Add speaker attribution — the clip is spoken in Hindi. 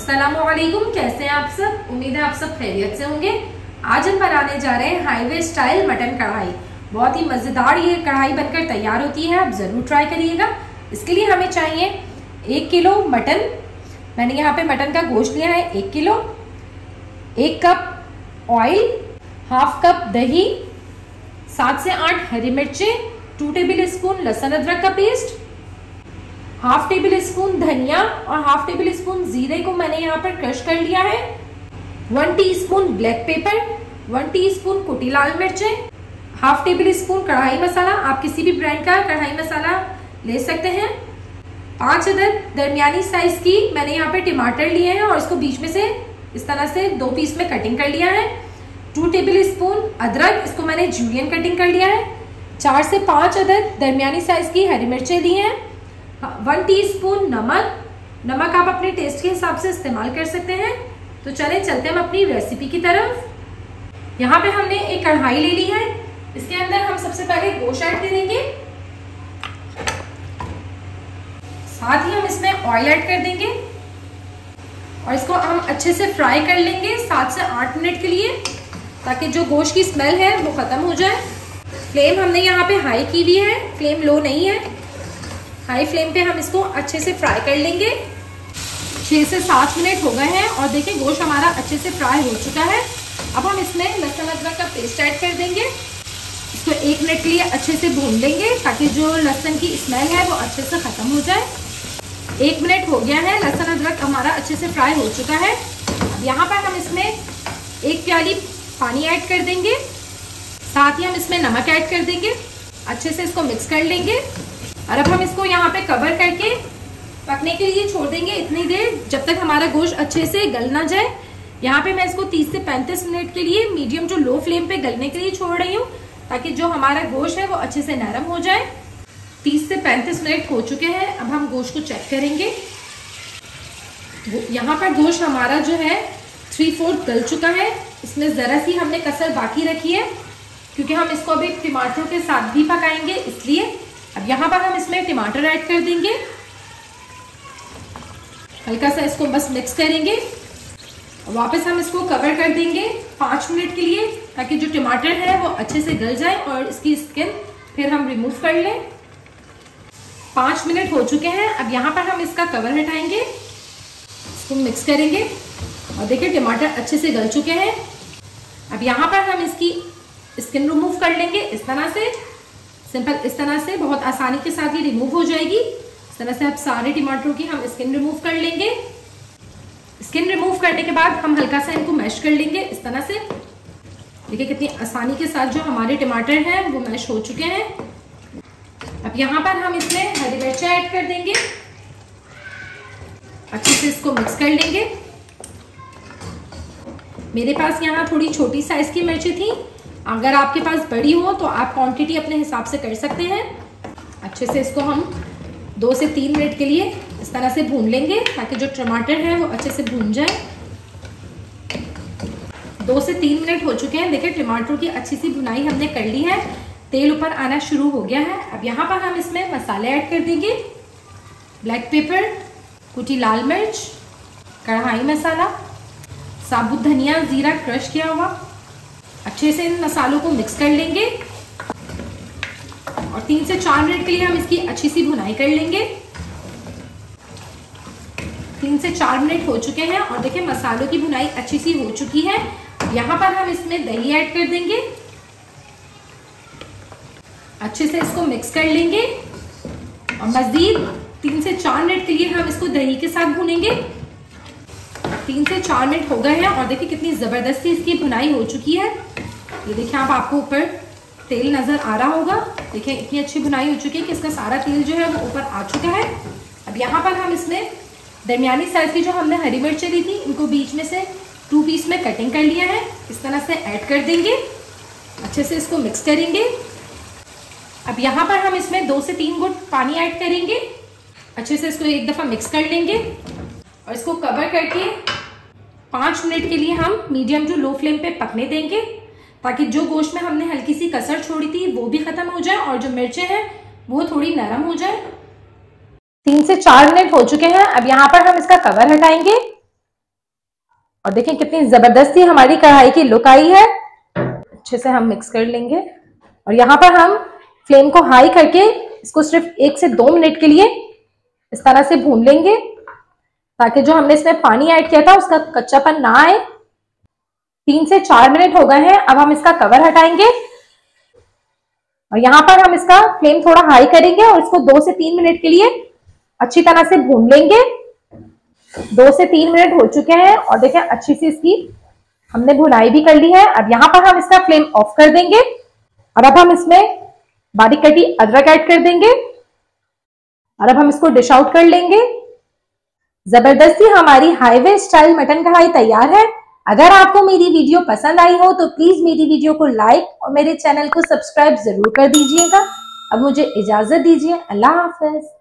Speaker 1: अस्सलामुअलैकुम, कैसे हैं आप सब। उम्मीद है आप सब खैरियत से होंगे। आज हम बनाने जा रहे हैं हाईवे स्टाइल मटन कढ़ाई। बहुत ही मज़ेदार ये कढ़ाई बनकर तैयार होती है, आप ज़रूर ट्राई करिएगा। इसके लिए हमें चाहिए 1 किलो मटन। मैंने यहाँ पे मटन का गोश्त लिया है 1 kilo, 1 cup oil, half cup दही, 7 से 8 हरी मिर्चें, 2 टेबल स्पून लहसुन अदरक का पेस्ट, हाफ टेबल स्पून धनिया और हाफ टेबल स्पून जीरे को मैंने यहाँ पर क्रश कर लिया है, 1 टीस्पून ब्लैक पेपर, 1 टीस्पून कुटी लाल मिर्चें, हाफ टेबल स्पून कढ़ाई मसाला। आप किसी भी ब्रांड का कढ़ाई मसाला ले सकते हैं। 5 अदद दरमियानी साइज की मैंने यहाँ पे टमाटर लिए हैं और इसको बीच में से इस तरह से 2 पीस में कटिंग कर लिया है। 2 टेबल स्पून अदरक, इसको मैंने जूलियन कटिंग कर लिया है। 4 से 5 अदद दरमियानी साइज की हरी मिर्चें ली हैं। 1 टीस्पून नमक आप अपने टेस्ट के हिसाब से इस्तेमाल कर सकते हैं। तो चलें चलते हैं हम अपनी रेसिपी की तरफ। यहाँ पे हमने एक कढ़ाई ले ली है, इसके अंदर हम सबसे पहले गोश्त ऐड करेंगे, साथ ही हम इसमें ऑयल ऐड कर देंगे और इसको हम अच्छे से फ्राई कर लेंगे 7 से 8 मिनट के लिए, ताकि जो गोश्त की स्मेल है वो खत्म हो जाए। फ्लेम हमने यहाँ पे हाई की हुई है, फ्लेम लो नहीं है। हाई फ्लेम पे हम इसको अच्छे से फ्राई कर लेंगे। 6 से 7 मिनट हो गए हैं और देखिए गोश्त हमारा अच्छे से फ्राई हो चुका है। अब हम इसमें लहसुन अदरक का पेस्ट ऐड कर देंगे। इसको 1 मिनट के लिए अच्छे से भून लेंगे ताकि जो लहसुन की स्मेल है वो अच्छे से ख़त्म हो जाए। 1 मिनट हो गया है, लहसुन अदरक हमारा अच्छे से फ्राई हो चुका है। अब यहाँ पर हम इसमें 1 प्याली पानी ऐड कर देंगे, साथ ही हम इसमें नमक ऐड कर देंगे। अच्छे से इसको मिक्स कर लेंगे और अब हम इसको यहाँ पे कवर करके पकने के लिए छोड़ देंगे इतनी देर जब तक हमारा गोश्त अच्छे से गल ना जाए। यहाँ पे मैं इसको 30 से 35 मिनट के लिए मीडियम टू लो फ्लेम पे गलने के लिए छोड़ रही हूँ, ताकि जो हमारा गोश्त है वो अच्छे से नरम हो जाए। 30 से 35 मिनट हो चुके हैं। अब हम गोश्त को चेक करेंगे। यहाँ पर गोश्त हमारा जो है 3/4 गल चुका है। इसमें जरा सी हमने कसर बाकी रखी है क्योंकि हम इसको अभी टमाटरों के साथ भी पकाएंगे, इसलिए। अब यहाँ पर हम इसमें टमाटर ऐड कर देंगे, हल्का सा इसको बस मिक्स करेंगे। वापस हम इसको कवर कर देंगे 5 मिनट के लिए, ताकि जो टमाटर है वो अच्छे से गल जाए और इसकी स्किन फिर हम रिमूव कर लें। 5 मिनट हो चुके हैं। अब यहाँ पर हम इसका कवर हटाएंगे, इसको मिक्स करेंगे और देखिए टमाटर अच्छे से गल चुके हैं। अब यहाँ पर हम इसकी स्किन रिमूव कर लेंगे इस तरह से, सिंपल इस तरह से, बहुत आसानी के साथ ये रिमूव हो जाएगी। इस तरह से अब सारे टमाटरों की हम स्किन रिमूव कर लेंगे। स्किन रिमूव करने के बाद हम हल्का सा इनको मैश कर लेंगे इस तरह से। देखिए कितनी आसानी के साथ जो हमारे टमाटर हैं वो मैश हो चुके हैं। अब यहाँ पर हम इसमें हरी मिर्च ऐड कर देंगे, अच्छे से इसको मिक्स कर लेंगे। मेरे पास यहाँ थोड़ी छोटी साइज की मिर्ची थी, अगर आपके पास बड़ी हो तो आप क्वांटिटी अपने हिसाब से कर सकते हैं। अच्छे से इसको हम 2 से 3 मिनट के लिए इस तरह से भून लेंगे, ताकि जो टमाटर है वो अच्छे से भून जाए। 2 से 3 मिनट हो चुके हैं। देखिए टमाटर की अच्छी सी भुनाई हमने कर ली है, तेल ऊपर आना शुरू हो गया है। अब यहाँ पर हम इसमें मसाले ऐड कर देंगे, ब्लैक पेपर, कुटी लाल मिर्च, कढ़ाई मसाला, साबुत धनिया, जीरा क्रश किया हुआ। अच्छे से इन मसालों को मिक्स कर लेंगे और 3 से 4 मिनट के लिए हम इसकी अच्छी सी भुनाई कर लेंगे। 3 से 4 मिनट हो चुके हैं और देखिए मसालों की भुनाई अच्छी सी हो चुकी है। यहाँ पर हम इसमें दही ऐड कर देंगे, अच्छे से इसको मिक्स कर लेंगे और मज़ीद 3 से 4 मिनट के लिए हम इसको दही के साथ भुनेंगे। 3 से 4 मिनट हो गए हैं और देखिए कितनी ज़बरदस्ती इसकी भुनाई हो चुकी है। ये देखिए आप, आपको ऊपर तेल नज़र आ रहा होगा। देखिए इतनी अच्छी भुनाई हो चुकी है कि इसका सारा तेल जो है वो ऊपर आ चुका है। अब यहाँ पर हम इसमें दरमियानी साइज की जो हमने हरी मिर्चें ली थी, इनको बीच में से 2 पीस में कटिंग कर लिया है, इस तरह से ऐड कर देंगे। अच्छे से इसको मिक्स करेंगे। अब यहाँ पर हम इसमें 2 से 3 घुट पानी ऐड करेंगे। अच्छे से इसको एक दफ़ा मिक्स कर लेंगे और इसको कवर करके 5 मिनट के लिए हम मीडियम टू लो फ्लेम पे पकने देंगे, ताकि जो गोश्त में हमने हल्की सी कसर छोड़ी थी वो भी खत्म हो जाए और जो मिर्चें हैं वो थोड़ी नरम हो जाए। 3 से 4 मिनट हो चुके हैं। अब यहाँ पर हम इसका कवर हटाएंगे और देखें कितनी जबरदस्ती हमारी कढ़ाई की लुक आई है। अच्छे से हम मिक्स कर लेंगे और यहाँ पर हम फ्लेम को हाई करके इसको सिर्फ 1 से 2 मिनट के लिए इस तरह से भून लेंगे, ताकि जो हमने इसमें पानी ऐड किया था उसका कच्चापन ना आए। 3 से 4 मिनट हो गए हैं। अब हम इसका कवर हटाएंगे और यहाँ पर हम इसका फ्लेम थोड़ा हाई करेंगे और इसको 2 से 3 मिनट के लिए अच्छी तरह से भून लेंगे। 2 से 3 मिनट हो चुके हैं और देखें अच्छी सी इसकी हमने भुनाई भी कर ली है। अब यहाँ पर हम इसका फ्लेम ऑफ कर देंगे और अब हम इसमें बारीक कटी अदरक ऐड कर देंगे और अब हम इसको डिश आउट कर लेंगे। जबरदस्ती हमारी हाईवे स्टाइल मटन कढ़ाई तैयार है। अगर आपको मेरी वीडियो पसंद आई हो तो प्लीज मेरी वीडियो को लाइक और मेरे चैनल को सब्सक्राइब जरूर कर दीजिएगा। अब मुझे इजाजत दीजिए। अल्लाह हाफिज।